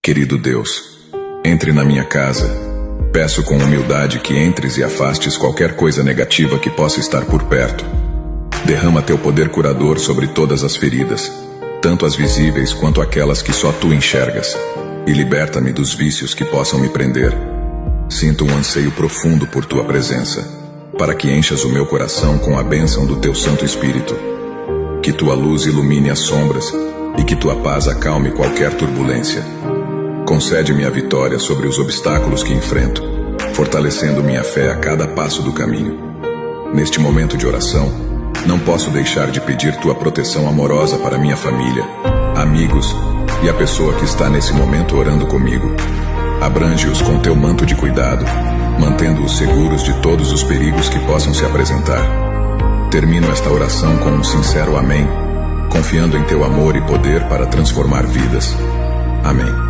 Querido Deus, entre na minha casa. Peço com humildade que entres e afastes qualquer coisa negativa que possa estar por perto. Derrama teu poder curador sobre todas as feridas, tanto as visíveis quanto aquelas que só tu enxergas, e liberta-me dos vícios que possam me prender. Sinto um anseio profundo por tua presença, para que enchas o meu coração com a bênção do teu Santo Espírito. Que tua luz ilumine as sombras e que tua paz acalme qualquer turbulência. Concede-me a vitória sobre os obstáculos que enfrento, fortalecendo minha fé a cada passo do caminho. Neste momento de oração, não posso deixar de pedir tua proteção amorosa para minha família, amigos e a pessoa que está nesse momento orando comigo. Abrange-os com teu manto de cuidado, mantendo-os seguros de todos os perigos que possam se apresentar. Termino esta oração com um sincero amém, confiando em teu amor e poder para transformar vidas. Amém.